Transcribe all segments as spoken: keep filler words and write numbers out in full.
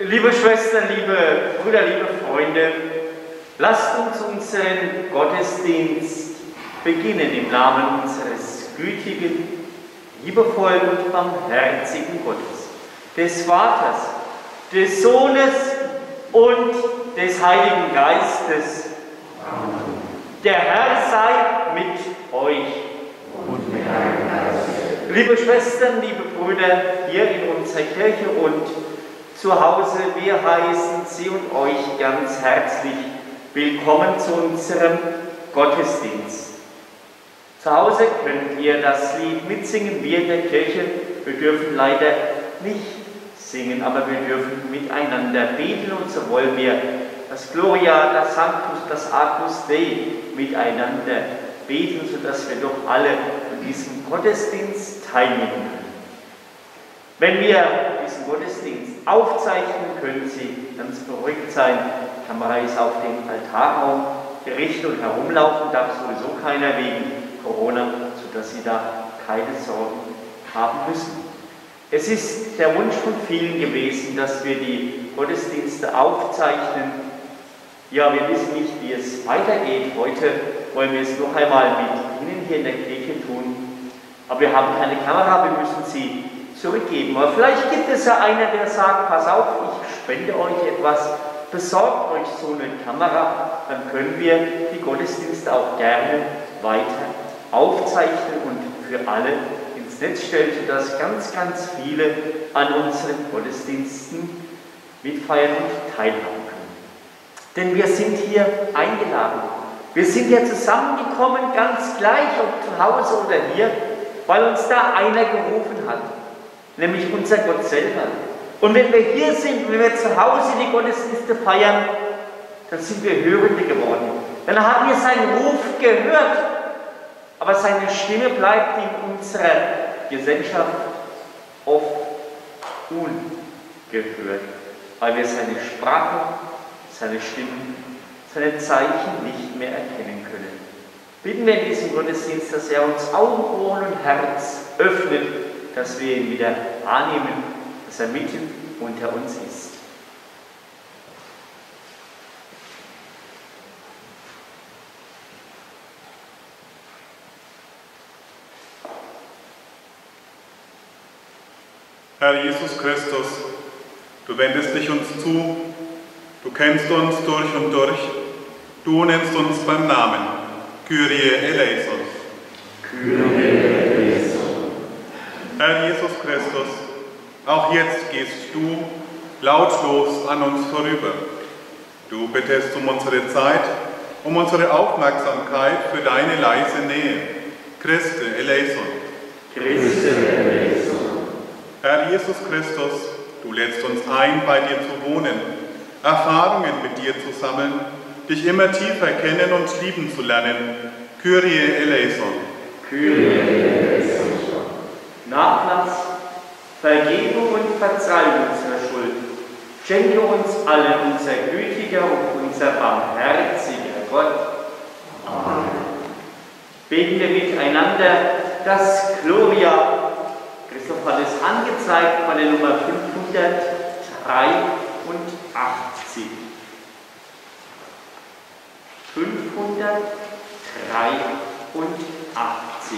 Liebe Schwestern, liebe Brüder, liebe Freunde, lasst uns unseren Gottesdienst beginnen im Namen unseres gütigen, liebevollen und barmherzigen Gottes, des Vaters, des Sohnes und des Heiligen Geistes. Amen. Der Herr sei mit euch. Und mit deinem Geist. Liebe Schwestern, liebe Brüder, hier in unserer Kirche und zu Hause, wir heißen Sie und euch ganz herzlich willkommen zu unserem Gottesdienst. Zu Hause könnt ihr das Lied mitsingen, wir in der Kirche. Wir dürfen leider nicht singen, aber wir dürfen miteinander beten und so wollen wir das Gloria, das Sanctus, das Agnus Dei miteinander beten, sodass wir doch alle an diesem Gottesdienst teilnehmen können. Wenn wir diesen Gottesdienst aufzeichnen, können Sie ganz beruhigt sein. Die Kamera ist auf den Altarraum gerichtet und herumlaufen darf sowieso keiner wegen Corona, sodass Sie da keine Sorgen haben müssen. Es ist der Wunsch von vielen gewesen, dass wir die Gottesdienste aufzeichnen. Ja, wir wissen nicht, wie es weitergeht. Heute wollen wir es noch einmal mit Ihnen hier in der Kirche tun. Aber wir haben keine Kamera, wir müssen sie zurückgeben. Aber vielleicht gibt es ja einer, der sagt, pass auf, ich spende euch etwas, besorgt euch so eine Kamera, dann können wir die Gottesdienste auch gerne weiter aufzeichnen und für alle ins Netz stellen, sodass ganz, ganz viele an unseren Gottesdiensten mitfeiern und teilhaben können. Denn wir sind hier eingeladen. Wir sind hier zusammengekommen, ganz gleich, ob zu Hause oder hier, weil uns da einer gerufen hat. Nämlich unser Gott selber. Und wenn wir hier sind, wenn wir zu Hause die Gottesdienste feiern, dann sind wir Hörende geworden. Dann haben wir seinen Ruf gehört, aber seine Stimme bleibt in unserer Gesellschaft oft ungehört, weil wir seine Sprache, seine Stimmen, seine Zeichen nicht mehr erkennen können. Bitten wir in diesem Gottesdienst, dass er uns Augen, Ohren und Herz öffnet, dass wir ihn wieder wahrnehmen, dass er mitten unter uns ist. Herr Jesus Christus, du wendest dich uns zu, du kennst uns durch und durch, du nennst uns beim Namen, Kyrie eleison. Kyrie eleison. Herr Jesus Christus, auch jetzt gehst du lautlos an uns vorüber. Du bittest um unsere Zeit, um unsere Aufmerksamkeit für deine leise Nähe. Christe eleison. Christe eleison. Herr Jesus Christus, du lädst uns ein, bei dir zu wohnen, Erfahrungen mit dir zu sammeln, dich immer tiefer kennen und lieben zu lernen. Kyrie eleison. Kyrie eleison. Nachlass, Vergebung und Verzeihung unserer Schuld, schenke uns allen unser gütiger und unser barmherziger Gott. Amen. Beten wir miteinander das Gloria. Christoph hat es angezeigt bei der Nummer fünfhundertdreiundachtzig. fünfhundertdreiundachtzig.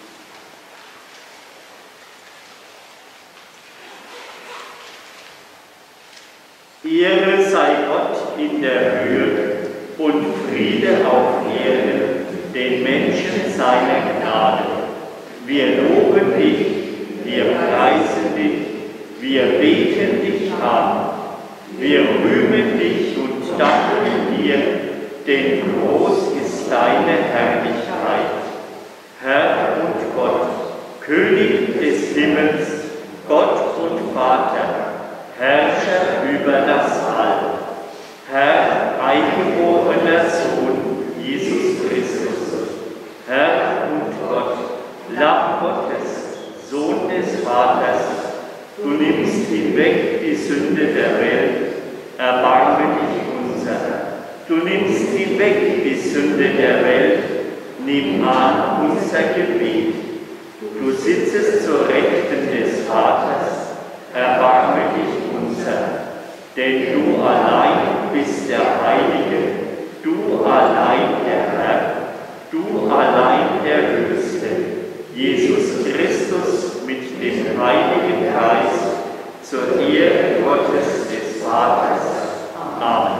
Ehre sei Gott in der Höhe und Friede auf Erden, den Menschen seiner Gnade. Wir loben dich, wir preisen dich, wir beten dich an, wir rühmen dich und danken dir, denn groß ist deine Herrlichkeit. Herr und Gott, König des Himmels, Gott und Vater, Herrscher über das All, Herr, eingeborener Sohn, Jesus Christus, Herr und Gott, Lamm Gottes, Sohn des Vaters, du nimmst hinweg die Sünde der Welt, erbarme dich unser. Du nimmst hinweg die Sünde der Welt, nimm an unser Gebet. Du sitzest zur Rechten des Vaters, erbarme dich unser. Denn du allein bist der Heilige, du allein der Herr, du allein der Höchste, Jesus Christus mit dem Heiligen Geist, zur Ehre Gottes des Vaters. Amen.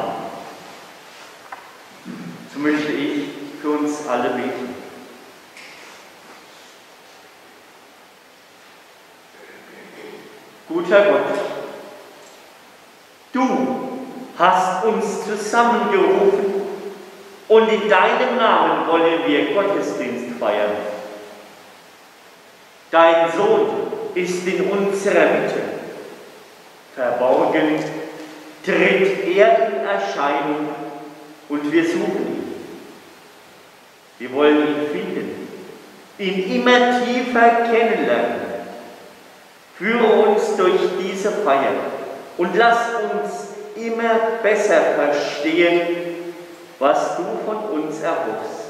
So möchte ich für uns alle beten. Guter Gott, du hast uns zusammengerufen und in deinem Namen wollen wir Gottesdienst feiern. Dein Sohn ist in unserer Mitte. Verborgen tritt er in Erscheinung und wir suchen ihn. Wir wollen ihn finden, ihn immer tiefer kennenlernen. Führe uns durch diese Feier und lass uns immer besser verstehen, was du von uns erhoffst.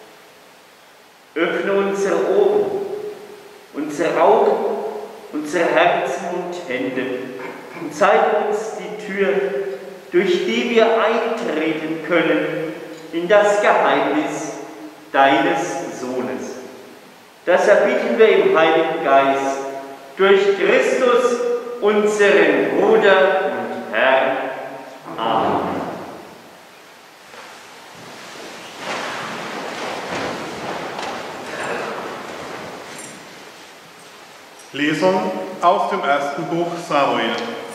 Öffne unsere Ohren, unsere Augen, unsere Herzen und Hände und zeig uns die Tür, durch die wir eintreten können in das Geheimnis deines Sohnes. Das erbitten wir im Heiligen Geist durch Christus, unseren Bruder und Herrn. Amen. Lesung aus dem ersten Buch Samuel.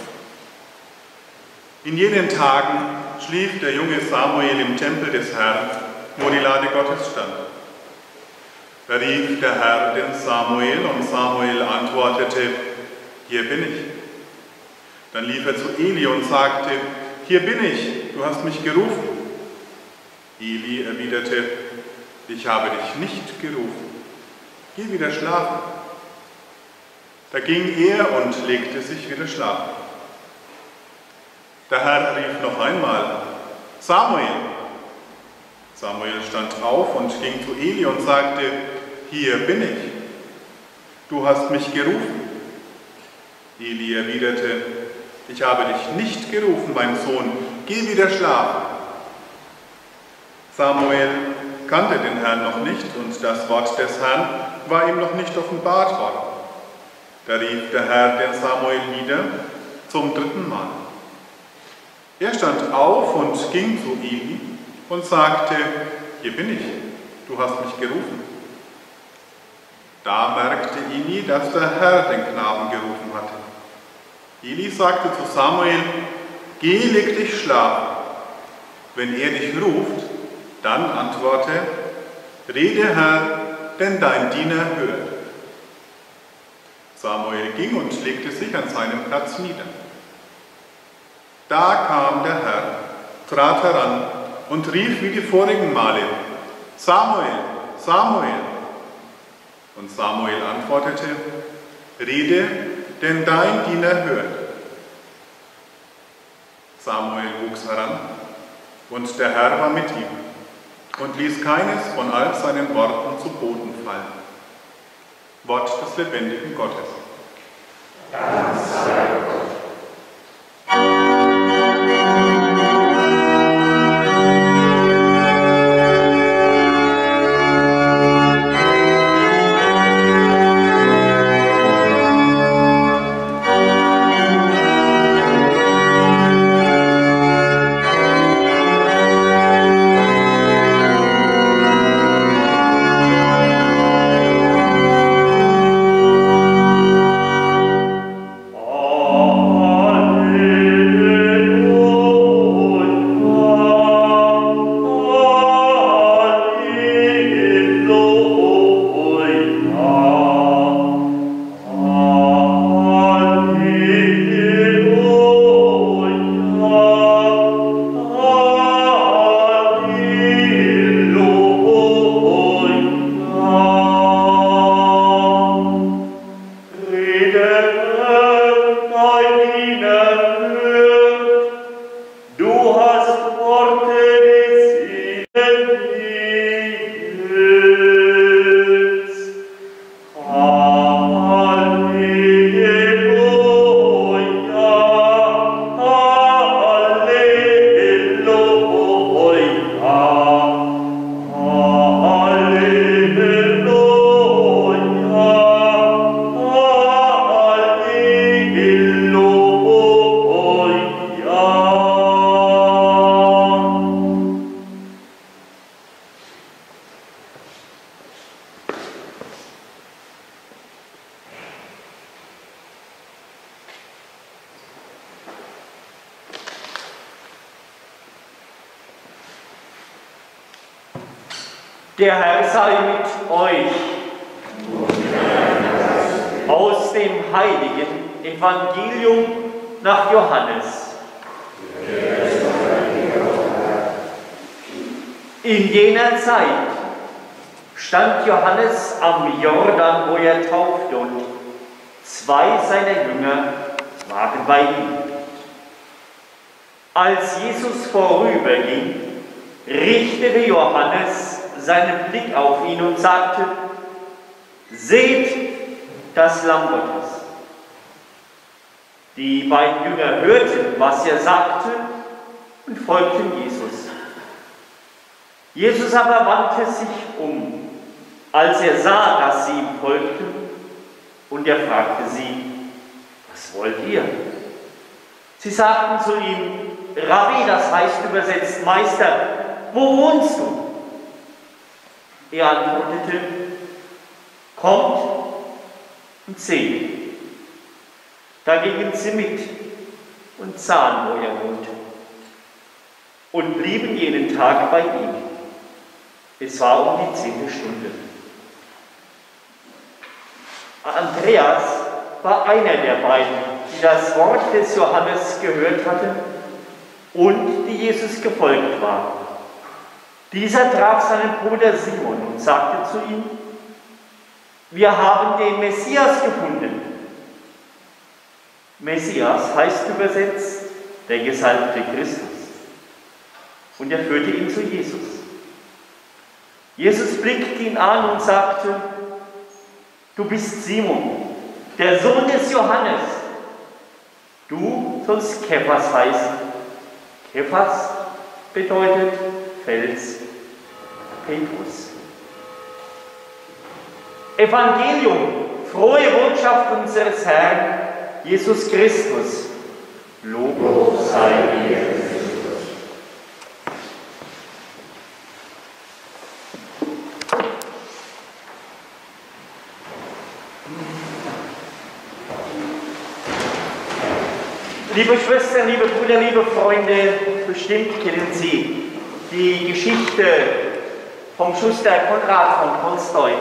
In jenen Tagen schlief der junge Samuel im Tempel des Herrn, wo die Lade Gottes stand. Da rief der Herr den Samuel und Samuel antwortete: Hier bin ich. Dann lief er zu Eli und sagte: Hier bin ich, du hast mich gerufen. Eli erwiderte: Ich habe dich nicht gerufen. Geh wieder schlafen. Da ging er und legte sich wieder schlafen. Der Herr rief noch einmal: Samuel. Samuel stand auf und ging zu Eli und sagte: Hier bin ich. Du hast mich gerufen. Eli erwiderte: Ich habe dich nicht gerufen, mein Sohn. Geh wieder schlafen. Samuel kannte den Herrn noch nicht und das Wort des Herrn war ihm noch nicht offenbart worden. Da rief der Herr den Samuel wieder zum dritten Mal. Er stand auf und ging zu Eli und sagte: Hier bin ich, du hast mich gerufen. Da merkte Eli, dass der Herr den Knaben gerufen hatte. Eli sagte zu Samuel: Geh, leg dich schlafen. Wenn er dich ruft, dann antworte: Rede, Herr, denn dein Diener hört. Samuel ging und legte sich an seinem Platz nieder. Da kam der Herr, trat heran und rief wie die vorigen Male: Samuel, Samuel. Und Samuel antwortete: Rede, denn dein Diener hört. Samuel wuchs heran, und der Herr war mit ihm und ließ keines von all seinen Worten zu Boden fallen. Wort des lebendigen Gottes. Dank sei Gott. Amen. Der Herr sei mit euch. Aus dem heiligen Evangelium nach Johannes. In jener Zeit stand Johannes am Jordan, wo er taufte, und zwei seiner Jünger waren bei ihm. Als Jesus vorüberging, richtete Johannes seinen Blick auf ihn und sagte: Seht das Lamm Gottes. Die beiden Jünger hörten, was er sagte, und folgten Jesus. Jesus aber wandte sich um, als er sah, dass sie ihm folgten, und er fragte sie: Was wollt ihr? Sie sagten zu ihm: Rabbi, das heißt übersetzt Meister, wo wohnst du? Er antwortete: Kommt und seht. Da gingen sie mit und sahen, wo er wohnte, und blieben jeden Tag bei ihm. Es war um die zehnte Stunde. Andreas war einer der beiden, die das Wort des Johannes gehört hatten und die Jesus gefolgt waren. Dieser traf seinen Bruder Simon und sagte zu ihm: Wir haben den Messias gefunden. Messias heißt übersetzt der gesalbte Christus. Und er führte ihn zu Jesus. Jesus blickte ihn an und sagte: Du bist Simon, der Sohn des Johannes. Du sollst Kephas heißen. Kephas bedeutet Fels, Petrus. Evangelium, frohe Botschaft unseres Herrn Jesus Christus. Lob sei dir. Liebe Schwestern, liebe Brüder, liebe Freunde, bestimmt kennen Sie die Geschichte vom Schuster Konrad von Tolstoi.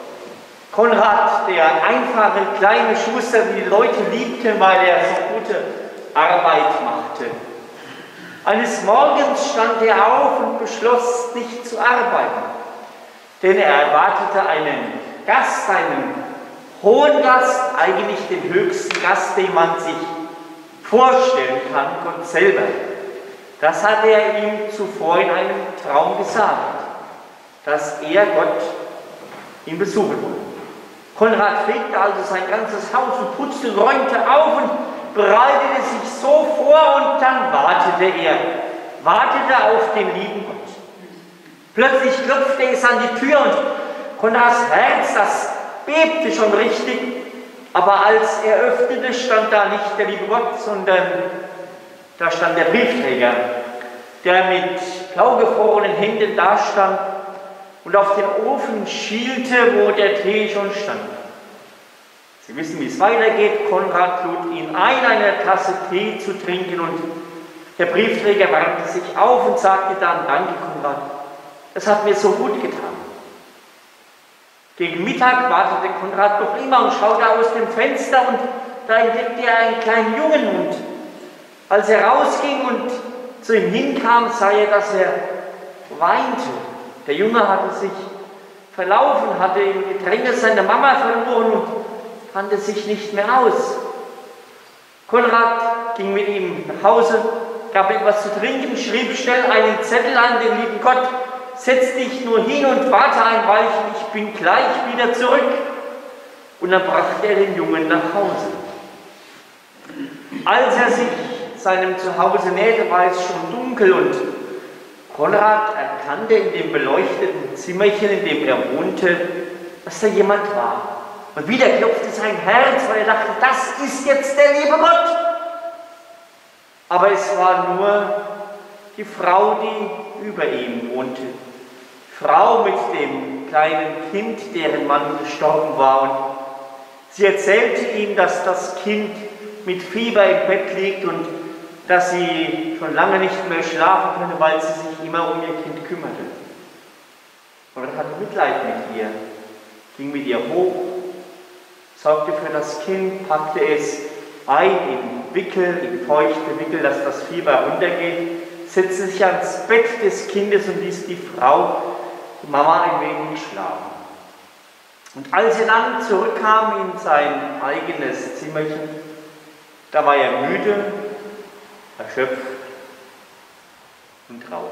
Konrad, der einfache kleine Schuster, die Leute liebte, weil er so gute Arbeit machte. Eines Morgens stand er auf und beschloss, nicht zu arbeiten, denn er erwartete einen Gast, einen hohen Gast, eigentlich den höchsten Gast, den man sich vorstellen kann, Gott selber. Das hat er ihm zuvor in einem Traum gesagt, dass er Gott ihn besuchen wollte. Konrad fegte also sein ganzes Haus und putzte und räumte auf und bereitete sich so vor, und dann wartete er, wartete auf den lieben Gott. Plötzlich klopfte es an die Tür und Konrads Herz, das bebte schon richtig. Aber als er öffnete, stand da nicht der liebe Gott, sondern da stand der Briefträger, der mit blau gefrorenen Händen dastand und auf den Ofen schielte, wo der Tee schon stand. Sie wissen, wie es weitergeht. Konrad lud ihn ein, eine Tasse Tee zu trinken, und der Briefträger wandte sich auf und sagte dann: Danke, Konrad, das hat mir so gut getan. Gegen Mittag wartete Konrad noch immer und schaute aus dem Fenster, und da entdeckte er einen kleinen Jungen, und als er rausging und zu ihm hinkam, sah er, dass er weinte. Der Junge hatte sich verlaufen, hatte im Gedränge seine Mama verloren und kannte sich nicht mehr aus. Konrad ging mit ihm nach Hause, gab ihm was zu trinken, schrieb schnell einen Zettel an den lieben Gott: Setz dich nur hin und warte ein Weilchen, ich bin gleich wieder zurück. Und dann brachte er den Jungen nach Hause. Als er sich seinem Zuhause näherte, war es schon dunkel, und Konrad erkannte in dem beleuchteten Zimmerchen, in dem er wohnte, dass da jemand war. Und wieder klopfte sein Herz, weil er dachte: Das ist jetzt der liebe Gott. Aber es war nur die Frau, die über ihm wohnte. Frau mit dem kleinen Kind, deren Mann gestorben war. Und sie erzählte ihm, dass das Kind mit Fieber im Bett liegt und dass sie schon lange nicht mehr schlafen könne, weil sie sich immer um ihr Kind kümmerte. Und er hatte Mitleid mit ihr, ging mit ihr hoch, sorgte für das Kind, packte es ein in Wickel, in feuchte Wickel, dass das Fieber runtergeht, setzte sich ans Bett des Kindes und ließ die Frau, die Mama, ein wenig schlafen. Und als er dann zurückkam in sein eigenes Zimmerchen, da war er müde, erschöpft und traurig.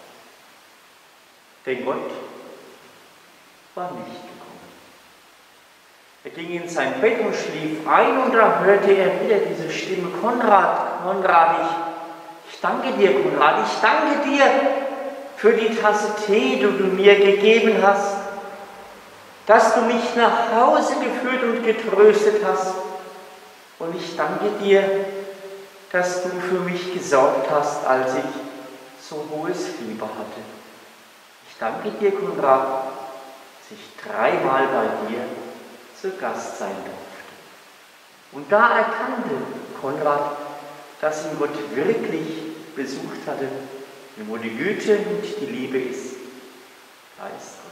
Denn Gott war nicht gekommen. Er ging in sein Bett und schlief ein und da hörte er wieder diese Stimme: Konrad, Konrad, ich, ich danke dir, Konrad, ich danke dir für die Tasse Tee, die du mir gegeben hast, dass du mich nach Hause geführt und getröstet hast. Und ich danke dir, dass du für mich gesorgt hast, als ich so hohes Fieber hatte. Ich danke dir, Konrad, dass ich dreimal bei dir zu Gast sein durfte. Und da erkannte Konrad, dass ihn Gott wirklich besucht hatte, und wo die Güte und die Liebe ist, da ist Gott.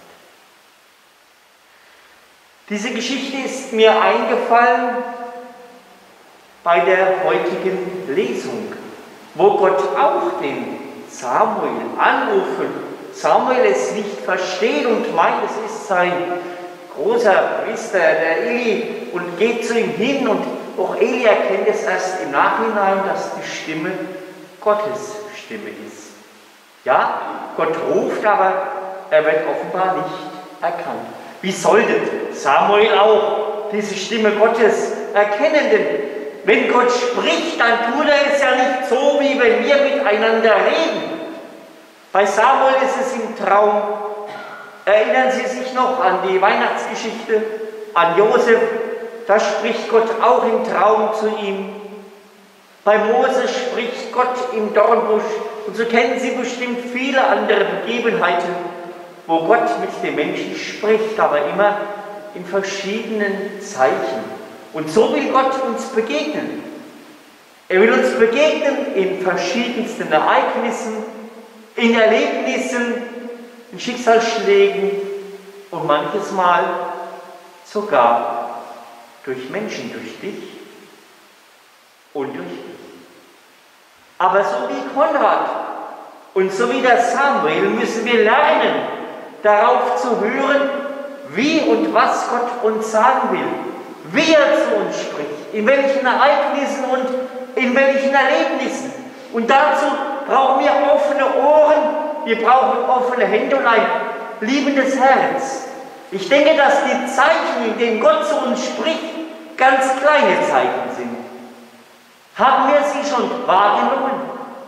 Diese Geschichte ist mir eingefallen bei der heutigen Lesung, wo Gott auch den Samuel anrufen. Samuel es nicht versteht und meint, es ist sein großer Priester, der Eli, und geht zu ihm hin, und auch Eli erkennt es erst im Nachhinein, dass die Stimme Gottes Stimme ist. Ja, Gott ruft, aber er wird offenbar nicht erkannt. Wie sollte Samuel auch diese Stimme Gottes erkennen? Denn wenn Gott spricht, dann tut er es ja nicht so, wie wenn wir miteinander reden. Bei Samuel ist es im Traum. Erinnern Sie sich noch an die Weihnachtsgeschichte, an Josef? Da spricht Gott auch im Traum zu ihm. Bei Mose spricht Gott im Dornbusch. Und so kennen Sie bestimmt viele andere Begebenheiten, wo Gott mit den Menschen spricht, aber immer in verschiedenen Zeichen. Und so will Gott uns begegnen. Er will uns begegnen in verschiedensten Ereignissen, in Erlebnissen, in Schicksalsschlägen und manches Mal sogar durch Menschen, durch dich und durch mich. Aber so wie Konrad und so wie der Samuel müssen wir lernen, darauf zu hören, wie und was Gott uns sagen will, wie er zu uns spricht, in welchen Ereignissen und in welchen Erlebnissen. Und dazu brauchen wir offene Ohren, wir brauchen offene Hände und ein liebendes Herz. Ich denke, dass die Zeichen, in denen Gott zu uns spricht, ganz kleine Zeichen sind. Haben wir sie schon wahrgenommen?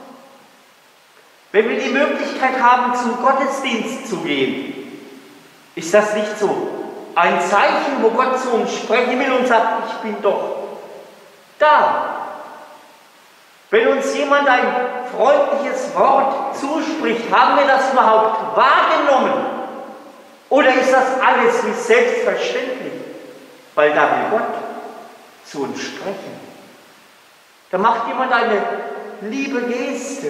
Wenn wir die Möglichkeit haben, zum Gottesdienst zu gehen, ist das nicht so ein Zeichen, wo Gott zu uns sprechen will und sagt, ich bin doch da. Wenn uns jemand ein freundliches Wort zuspricht, haben wir das überhaupt wahrgenommen? Oder ist das alles wie selbstverständlich? Weil da will Gott zu uns sprechen. Da macht jemand eine liebe Geste.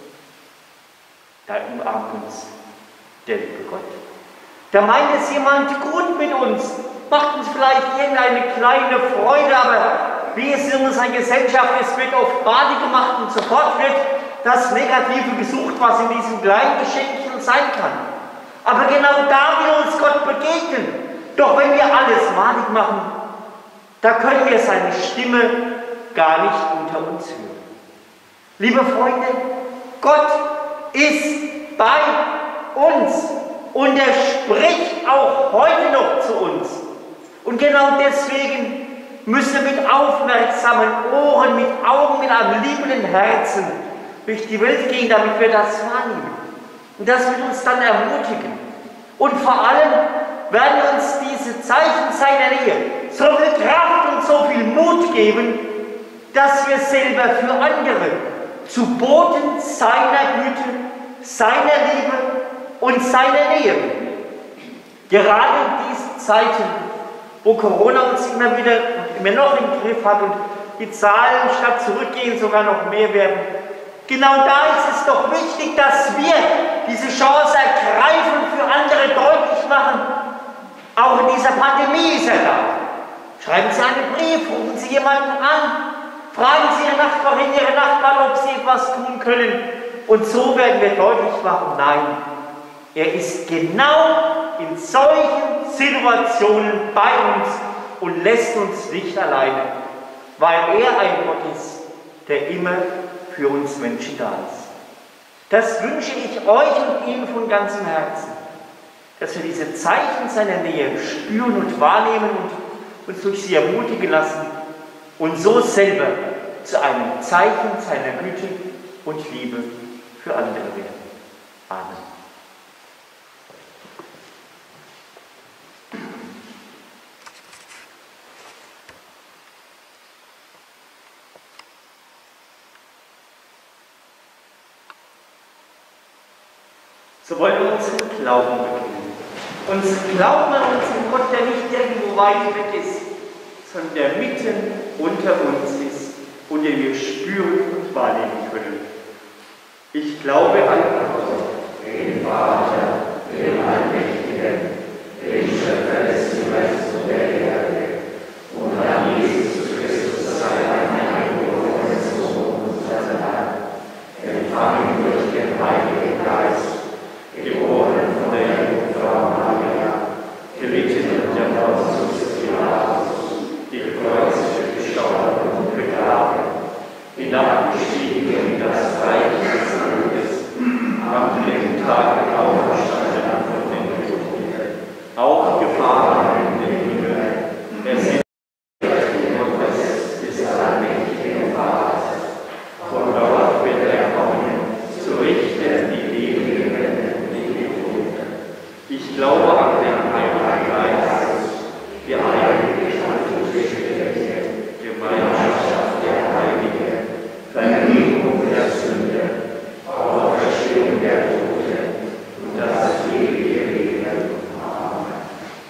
Da umarmt uns der liebe Gott. Da meint es jemand gut mit uns, macht uns vielleicht irgendeine kleine Freude, aber wie es in unserer Gesellschaft ist, wird oft Party gemacht und sofort wird das Negative gesucht, was in diesem kleinen Geschenkchen sein kann. Aber genau da will uns Gott begegnen. Doch wenn wir alles malig machen, da können wir seine Stimme gar nicht unter uns hören. Liebe Freunde, Gott ist bei uns und er spricht auch heute noch zu uns. Und genau deswegen müssen wir mit aufmerksamen Ohren, mit Augen, mit einem liebenden Herzen durch die Welt gehen, damit wir das wahrnehmen. Und das wird uns dann ermutigen. Und vor allem werden uns diese Zeichen seiner Nähe so viel Kraft und so viel Mut geben, dass wir selber für andere zu Boten seiner Güte, seiner Liebe und seiner Nähe werden. Gerade in diesen Zeiten, wo Corona uns immer wieder immer noch im Griff hat und die Zahlen statt zurückgehen sogar noch mehr werden, Genau da ist es doch wichtig, dass wir diese Chance ergreifen und für andere deutlich machen, auch in dieser Pandemie ist er da. Schreiben Sie einen Brief, rufen Sie jemanden an, fragen Sie Ihre Nachbarin, Ihre Nachbarn, ob Sie etwas tun können. Und so werden wir deutlich machen, nein, er ist genau in solchen Situationen bei uns und lässt uns nicht alleine, weil er ein Gott ist, der immer für uns Menschen da ist. Das wünsche ich euch und Ihnen von ganzem Herzen, dass wir diese Zeichen seiner Nähe spüren und wahrnehmen und uns durch sie ermutigen lassen und so selber zu einem Zeichen seiner Güte und Liebe für andere werden. Amen. So wollen wir unseren Glauben bekennen. Unseren Glauben an unseren Gott, der nicht irgendwo weit weg ist, sondern der mitten unter uns ist und den wir spüren und wahrnehmen können. Ich glaube an Gott, den Vater, den Allmächtigen, den Schöpfer des Himmels und der Erde, und an Jesus Christus, seinen eingeborenen Sohn, unseren Herrn, empfangen durch den Heiligen Geist, geboren von der Jungfrau Maria, gelitten unter Pontius Pilatus, gekreuzigt, gestorben und begraben, hinabgestiegen in das Reich des Todes, am dritten Tage auferstanden von den Toten, aufgefahren in den Himmel, er sitzt Gottes des allmächtigen Vaters, von dort wird er kommen, zu richten die Lebenden. Ich glaube an den Heiligen Geist, die heilige Kirche, Gemeinschaft der Heiligen, Vergebung der Sünde, Auferstehung der Toten und das ewige Leben. Amen.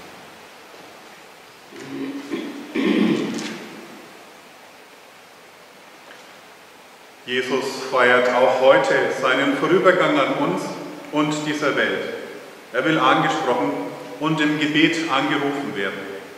Jesus feiert auch heute seinen Vorübergang an uns und dieser Welt. Er will angesprochen und im Gebet angerufen werden.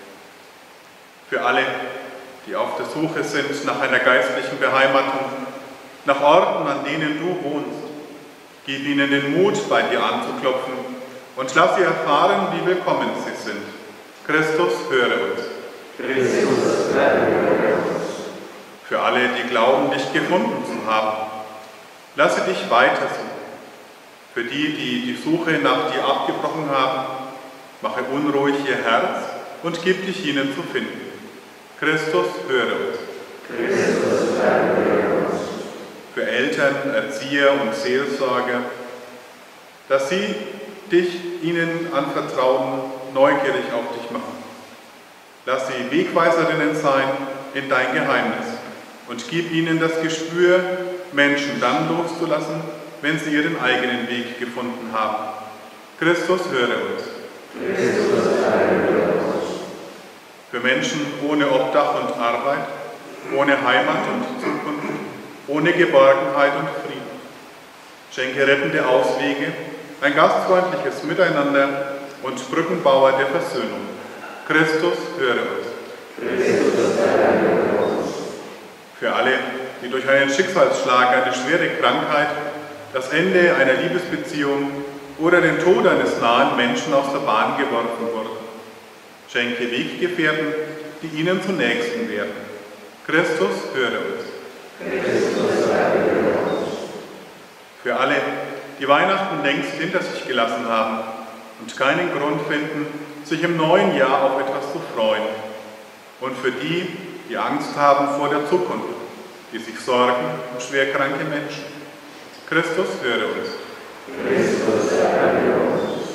Für alle, die auf der Suche sind nach einer geistlichen Beheimatung, nach Orten, an denen du wohnst, gib ihnen den Mut, bei dir anzuklopfen und lass sie erfahren, wie willkommen sie sind. Christus, höre uns. Christus, höre uns. Für alle, die glauben, dich gefunden zu haben, lasse dich weitersuchen. Für die, die die Suche nach dir abgebrochen haben, mache unruhig ihr Herz und gib dich ihnen zu finden. Christus, höre uns. Christus, höre uns. Für Eltern, Erzieher und Seelsorger, dass sie dich ihnen anvertrauen, neugierig auf dich machen. Lass sie Wegweiserinnen sein in dein Geheimnis und gib ihnen das Gespür, Menschen dann loszulassen, wenn sie ihren eigenen Weg gefunden haben. Christus, höre uns. Christus, höre uns. Für Menschen ohne Obdach und Arbeit, ohne Heimat und Zukunft, ohne Geborgenheit und Frieden. Schenke rettende Auswege, ein gastfreundliches Miteinander und Brückenbauer der Versöhnung. Christus, höre uns. Christus, höre uns. Für alle, die durch einen Schicksalsschlag, eine schwere Krankheit, das Ende einer Liebesbeziehung oder den Tod eines nahen Menschen aus der Bahn geworfen wurden. Schenke Weggefährten, die ihnen zu Nächsten werden. Christus, höre uns. Christus, höre uns. Für alle, die Weihnachten längst hinter sich gelassen haben und keinen Grund finden, sich im neuen Jahr auf etwas zu freuen. Und für die, die Angst haben vor der Zukunft, die sich sorgen um schwerkranke Menschen. Christus, höre uns. Christus, höre uns.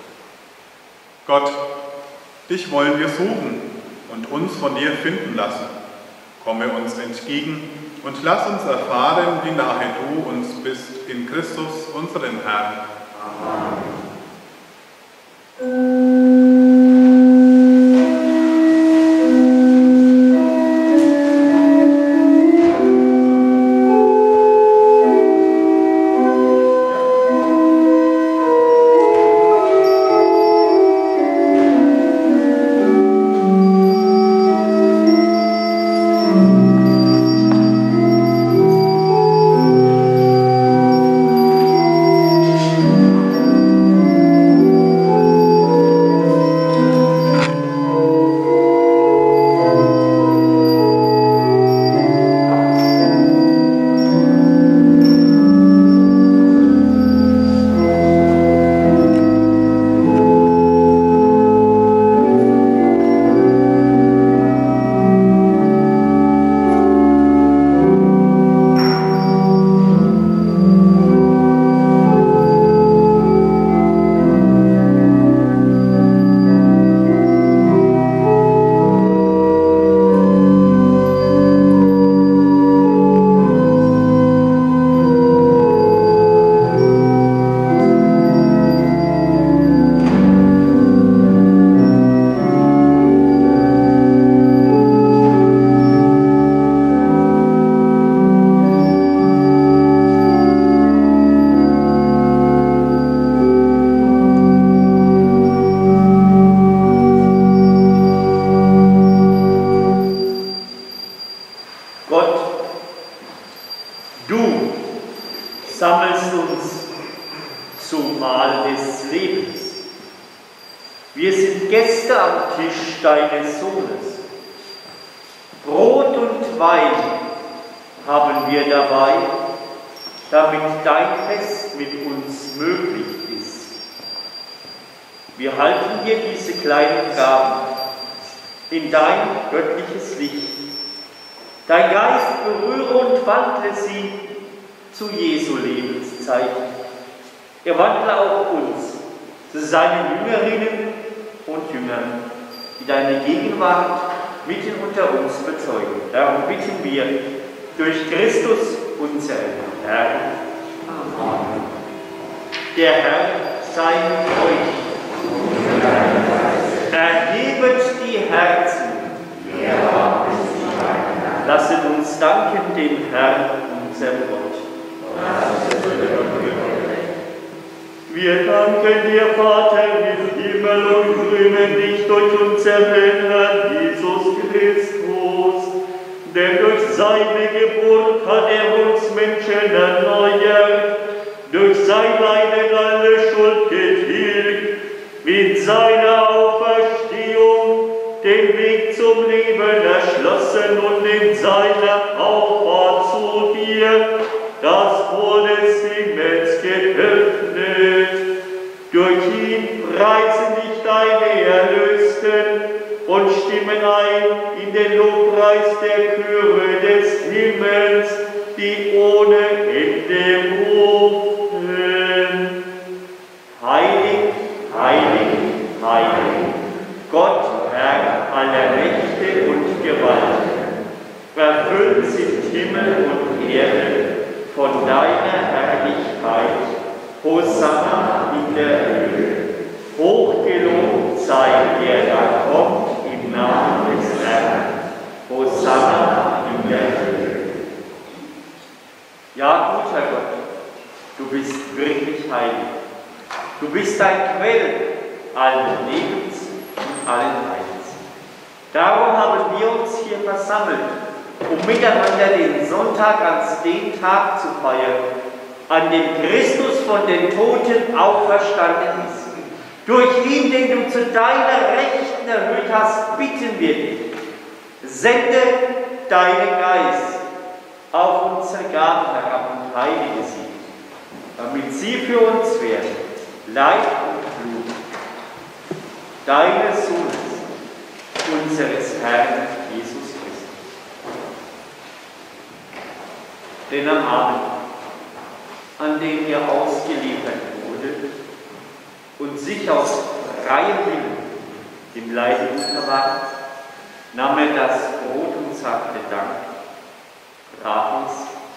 Gott, dich wollen wir suchen und uns von dir finden lassen. Komme uns entgegen und lass uns erfahren, wie nahe du uns bist in Christus, unseren Herrn. Amen. versammelst uns zum Mahl des Lebens. Wir sind Gäste am Tisch deines Sohnes. Brot und Wein haben wir dabei, damit dein Fest mit uns möglich ist. Wir halten dir diese kleinen Gaben in dein göttliches Licht. Dein Geist berühre und wandle sie zu Jesu Lebenszeichen. Er wandle auch uns zu seinen Jüngerinnen und Jüngern, die deine Gegenwart mitten unter uns bezeugen. Darum bitten wir durch Christus, unseren Herrn. Amen. Der Herr sei mit euch. Erhebet die Herzen. Lasset uns danken dem Herrn, unserem Gott. Wir danken dir, Vater, im Himmel und rühmen dich durch unseren Herrn Jesus Christus. Denn durch seine Geburt hat er uns Menschen erneuert, durch sein Leiden alle Schuld getilgt, mit seiner Auferstehung den Weg zum Leben erschlossen und in seiner Auffahrt zu dir das Tor des Himmels geöffnet. Durch ihn preisen dich deine Erlösten und stimmen ein in den Lobpreis der Chöre des Himmels, die ohne Ende rufen. Heilig, heilig, heilig, Gott, Herr aller Mächte und Gewalten, erfüllt sind Himmel und Erde von deiner Herrlichkeit. Hosanna in der Höhe. Hochgelobt sei der da kommt im Namen des Herrn. Hosanna in der Höhe. Ja, guter Gott, du bist wirklich heilig. Du bist ein Quell allen Lebens und allen Heils. Darum haben wir uns hier versammelt, um miteinander den Sonntag als den Tag zu feiern, an dem Christus von den Toten auferstanden ist. Durch ihn, den du zu deiner Rechten erhöht hast, bitten wir dich, sende deinen Geist auf unsere Gaben herab und heilige sie, damit sie für uns werden, Leib und Blut deines Sohnes, unseres Herrn Jesus Christus. Denn am Abend, an dem er ausgeliefert wurde und sich aus freiem Willen dem Leiden unterwarf, nahm er das Brot und sagte Dank, brach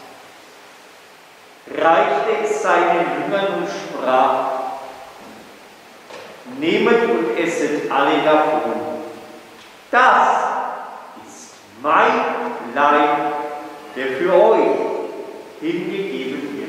es, reichte es seinen Jüngern und sprach: Nehmet und esset alle davon. Das ist mein Leib, der für euch hingegeben wird.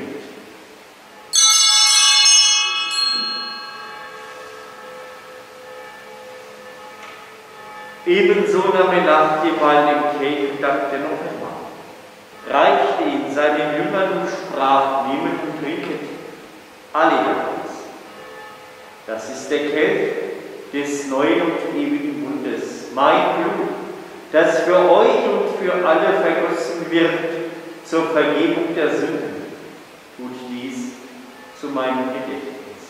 Ebenso nahm er nach dem Mahl den Kelch und dankte noch einmal, reichte ihn seinen Jüngern und sprach: Nehmet und trinket alle daraus. Das ist der Kelch des neuen und ewigen Bundes, mein Blut, das für euch und für alle vergossen wird zur Vergebung der Sünden. Tut dies zu meinem Gedächtnis.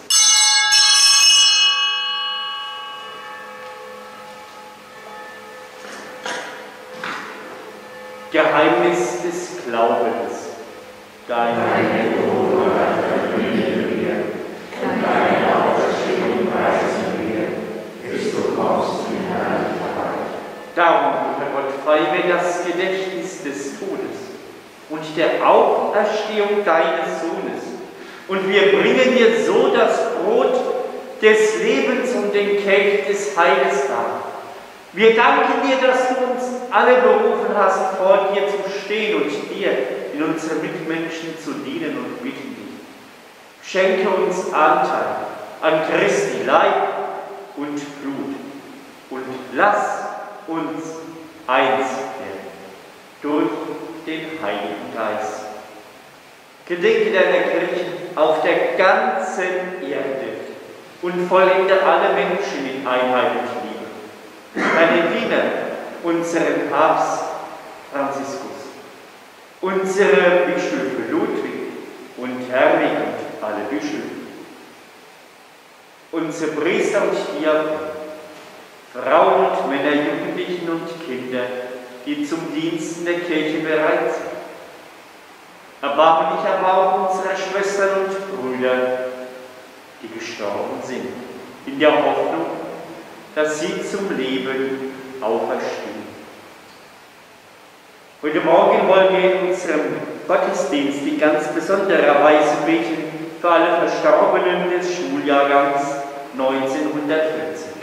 Geheimnis des Glaubens. Deine Tode verkünden wir und deine Auferstehung preisen wir, bis du kommst in Herrlichkeit. Darum, guter Gott, feiern wir das Gedächtnis des Todes und der Auferstehung deines Sohnes. Und wir bringen dir so das Brot des Lebens und den Kelch des Heiles dar. Wir danken dir, dass du uns alle berufen hast, vor dir zu stehen und dir in unsere Mitmenschen zu dienen, und bitten dich. Schenke uns Anteil an Christi Leib und Blut und lass uns eins werden durch den Heiligen Geist. Gedenke deiner Kirche auf der ganzen Erde und vollende alle Menschen in Einheit und Liebe. Deine Diener, unseren Papst Franziskus, unsere Bischöfe Ludwig und Herwig und alle Bischöfe, unsere Priester und Diakone, Frauen und Männer, Jugendlichen und Kinder, die zum Dienst in der Kirche bereit sind. Erbarme dich aber auch unserer Schwestern und Brüder, die gestorben sind, in der Hoffnung, dass sie zum Leben auferstehen. Heute Morgen wollen wir in unserem Gottesdienst in ganz besonderer Weise beten für alle Verstorbenen des Schuljahrgangs neunzehnhundertvierzig.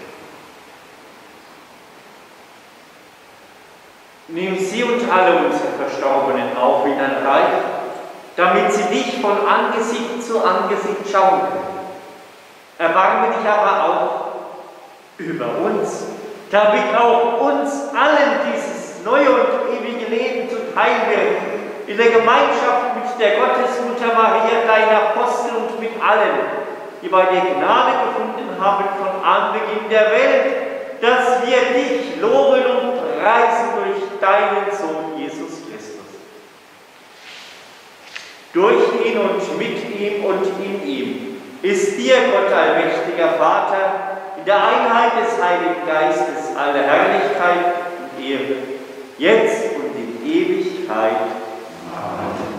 Nimm sie und alle unsere Verstorbenen auf in dein Reich, damit sie dich von Angesicht zu Angesicht schauen können. Erbarme dich aber auch über uns, damit auch uns allen dieses neue und ewige Leben zuteil wird, in der Gemeinschaft mit der Gottesmutter Maria, deiner Apostel und mit allen, die bei dir Gnade gefunden haben von Anbeginn der Welt, dass wir dich loben und preisen durch deinen Sohn Jesus Christus. Durch ihn und mit ihm und in ihm ist dir, Gott allmächtiger Vater, in der Einheit des Heiligen Geistes alle Herrlichkeit und Ehre, jetzt und in Ewigkeit. Amen.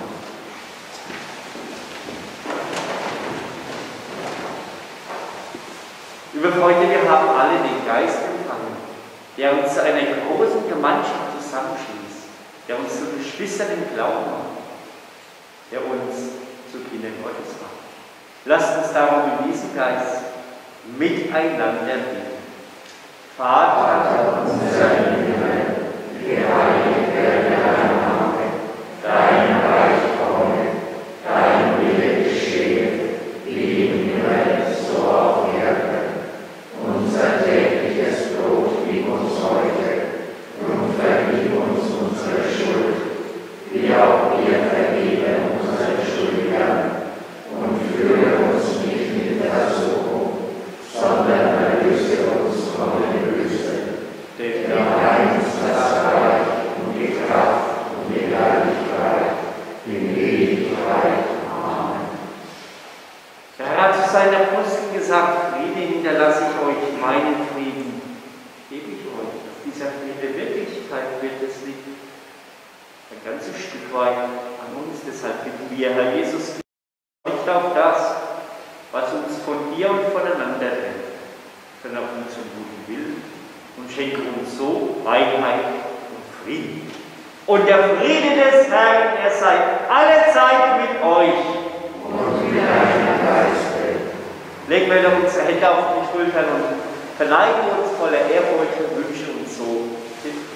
Liebe Freunde, wir haben alle den Geist empfangen, der uns zu einer großen Gemeinschaft zusammenschließt, der uns zu Geschwistern im Glauben macht, der uns zu Kindern Gottes macht. Lasst uns darum in diesem Geist miteinander beten. Vater unser im Himmel, geheiligt werde dein Name, dein Reich komme, dein Wille geschehe, wie im Himmel, so auf Erden. Unser tägliches Brot gib uns heute und vergib uns unsere Schuld, wie auch wir vergeben unseren Schuldigern. Und führe uns nicht in Versuchung, sondern erlöse uns von dem Bösen. Denn dein ist das Reich und die Kraft und die Herrlichkeit in Ewigkeit. Amen. Der Herr hat zu seinen Aposteln gesagt: Frieden hinterlasse ich euch, meinen Frieden gebe ich euch. Dass dieser Friede Wirklichkeit wird, es liegt ein ganzes Stück weit an uns. Deshalb bitten wir, Herr Jesus, nicht auf das, was uns von dir und voneinander trennt, sondern auf unseren guten Willen, und schenke uns so Einheit und Frieden. Und der Friede des Herrn, er sei alle Zeit mit euch. Und mit deinem Geiste. Legen wir doch unsere Hände auf die Schultern und verneigen uns voller Ehrfurcht und wünschen uns so den Frieden.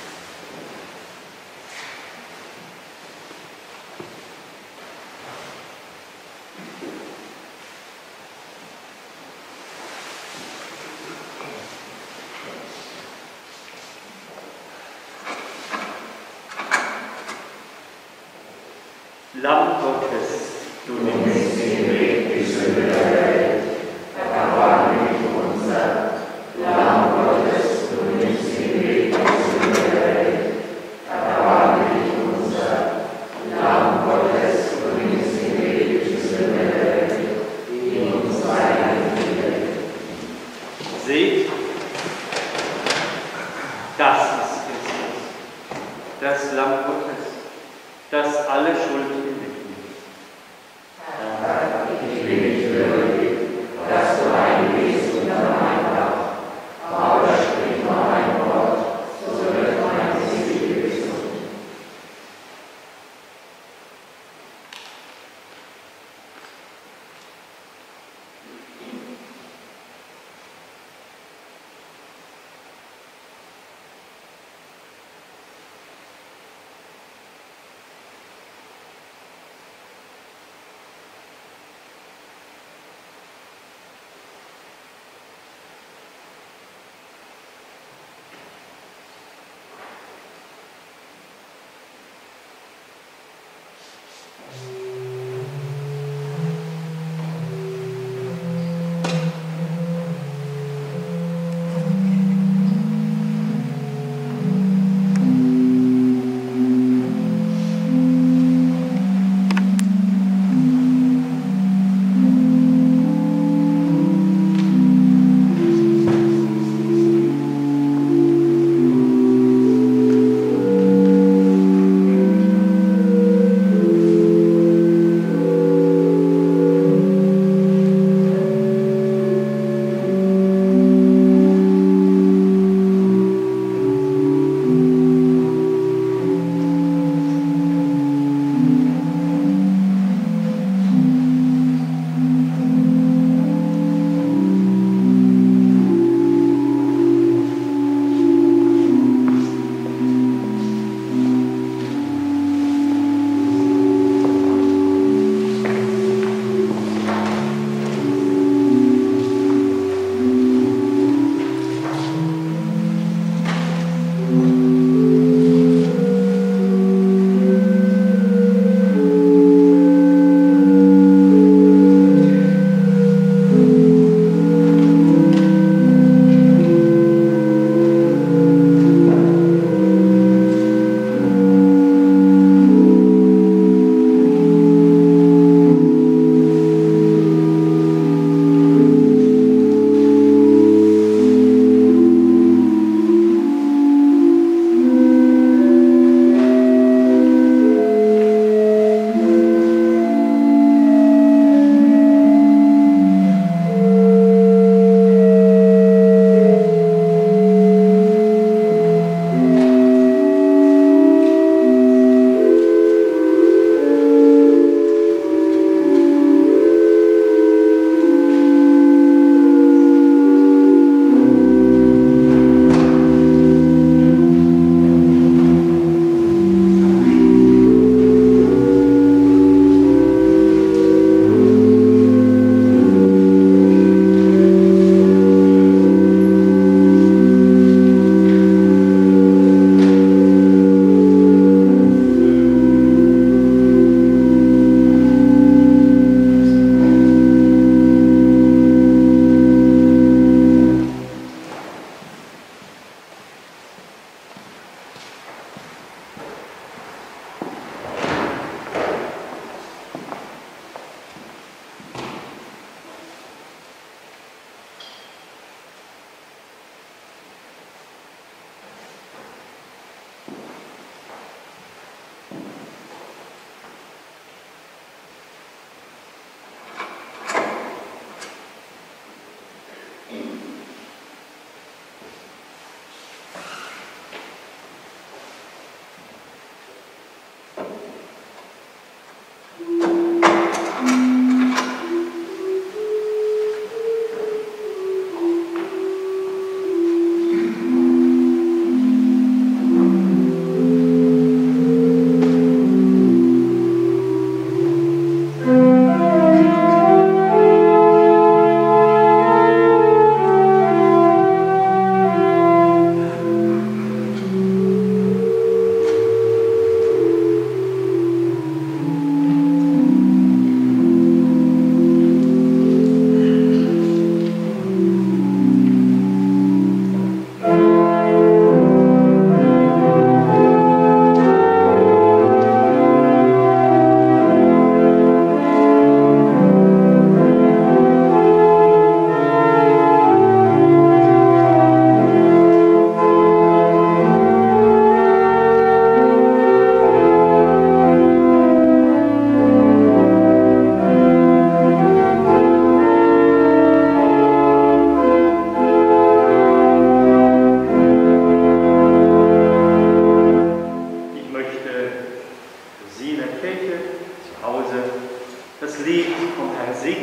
Lamm Gottes, du nimmst den Weg die Sünde der Welt, erbarme dich unser. Lamm Gottes, du nimmst den Weg die Sünde der Welt, erbarme dich unser. Lamm Gottes, du nimmst den Weg die Sünde der Welt, gib uns deinen Frieden. Seht, das ist Christus, das Lamm Gottes, das alle Schuld hinwegnimmt. Herr,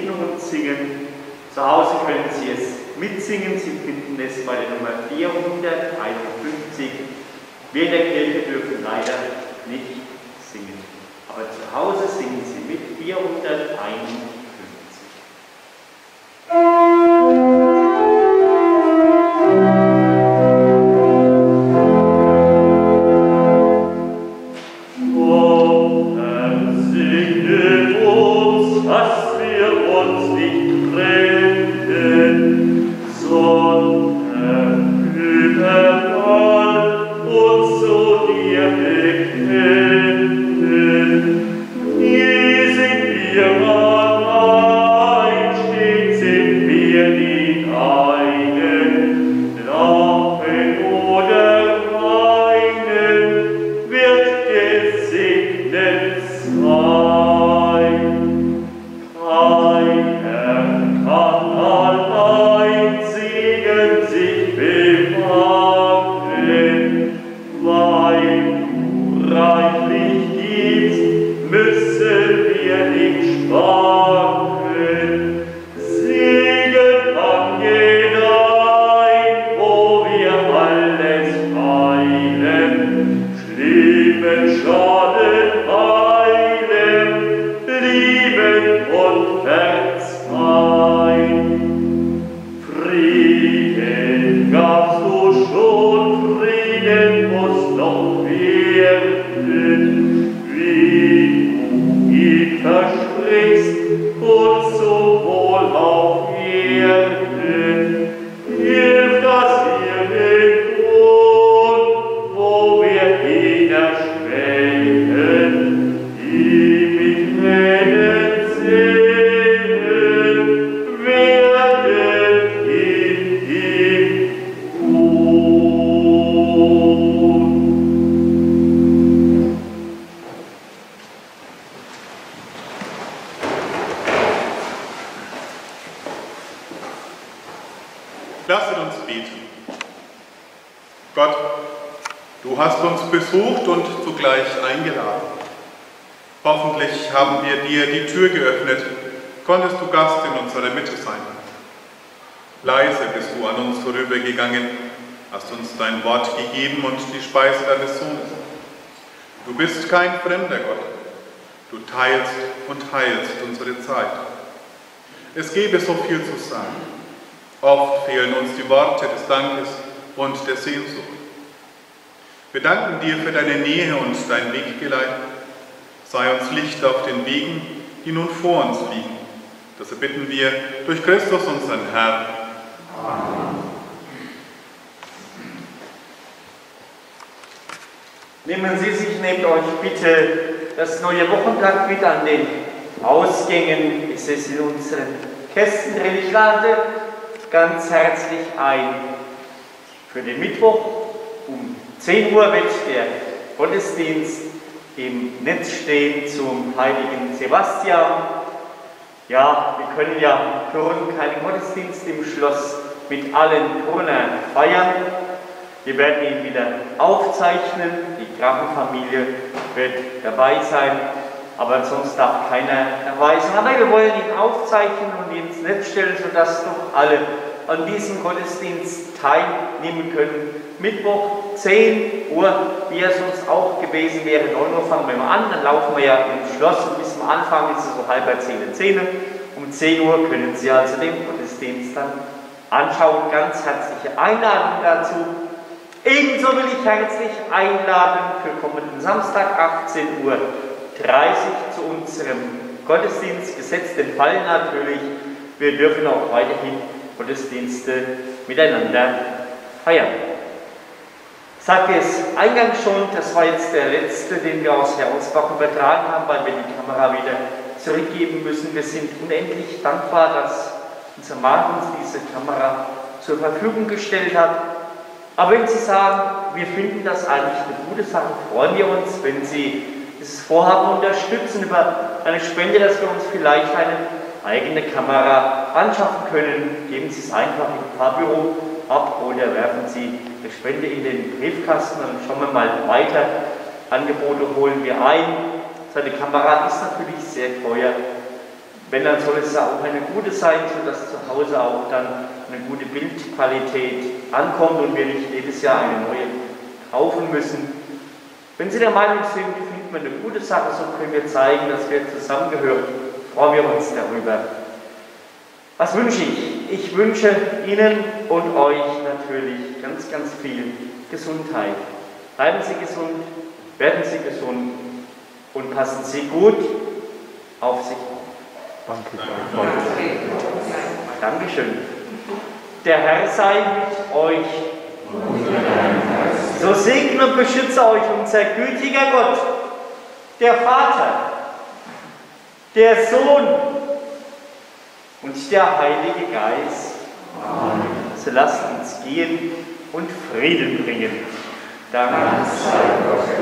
Segnung und singen. Zu Hause können Sie es mitsingen. Sie finden es bei der Nummer vierhunderteinundfünfzig. Wir in der Kirche dürfen leider nicht singen. Aber zu Hause singen Sie mit vierhunderteinundfünfzig. Lasset uns beten. Gott, du hast uns besucht und zugleich eingeladen. Hoffentlich haben wir dir die Tür geöffnet, konntest du Gast in unserer Mitte sein. Leise bist du an uns vorübergegangen, hast uns dein Wort gegeben und die Speise deines Sohnes. Du bist kein fremder Gott, du teilst und heilst unsere Zeit. Es gäbe so viel zu sagen. Oft fehlen uns die Worte des Dankes und der Sehnsucht. Wir danken dir für deine Nähe und dein Weggeleit. Sei uns Licht auf den Wegen, die nun vor uns liegen. Das erbitten wir durch Christus, unseren Herrn. Amen. Nehmen Sie sich, nehmt euch bitte das neue Wochenblatt mit an den Ausgängen. Ist es in unseren Kästen drin? Ich lade ganz herzlich ein. Für den Mittwoch um zehn Uhr wird der Gottesdienst im Netz stehen zum heiligen Sebastian. Ja, wir können ja Turnen keinen Gottesdienst im Schloss mit allen Turnern feiern. Wir werden ihn wieder aufzeichnen. Die Grafenfamilie wird dabei sein, aber sonst darf keiner dabei sein. Aber wir wollen ihn aufzeichnen und ihn ins Netz stellen, sodass doch alle an diesem Gottesdienst teilnehmen können. Mittwoch zehn Uhr, wie es sonst auch gewesen wäre. neun Uhr fangen wir mal an, dann laufen wir ja im Schloss und bis zum Anfang ist es so halb zehn, zehn. Um zehn Uhr können Sie also den Gottesdienst dann anschauen. Ganz herzliche Einladung dazu. Ebenso will ich herzlich einladen für kommenden Samstag achtzehn Uhr dreißig zu unserem Gottesdienst, gesetzt den Fall natürlich. Wir dürfen auch weiterhin Gottesdienste miteinander feiern. Ich sagte es eingangs schon, das war jetzt der letzte, den wir aus Heroldsbach übertragen haben, weil wir die Kamera wieder zurückgeben müssen. Wir sind unendlich dankbar, dass unser Mann uns diese Kamera zur Verfügung gestellt hat. Aber wenn Sie sagen, wir finden das eigentlich eine gute Sache, freuen wir uns, wenn Sie dieses Vorhaben unterstützen über eine Spende, dass wir uns vielleicht eine eigene Kamera anschaffen können. Geben Sie es einfach im Fahrbüro ab oder werfen Sie eine Spende in den Briefkasten und schauen wir mal weiter. Angebote holen wir ein. So eine Kamera ist natürlich sehr teuer. Wenn, dann soll es auch eine gute sein, sodass zu Hause auch dann eine gute Bildqualität ankommt und wir nicht jedes Jahr eine neue kaufen müssen. Wenn Sie der Meinung sind, die finden wir eine gute Sache, so können wir zeigen, dass wir zusammengehören, freuen wir uns darüber. Was wünsche ich? Ich wünsche Ihnen und euch natürlich ganz, ganz viel Gesundheit. Bleiben Sie gesund, werden Sie gesund und passen Sie gut auf sich auf. Danke. Dankeschön. Der Herr sei mit euch. So segne und beschütze euch unser gütiger Gott, der Vater, der Sohn und der Heilige Geist. Amen. So lasst uns gehen und Frieden bringen. Danke sei Gott.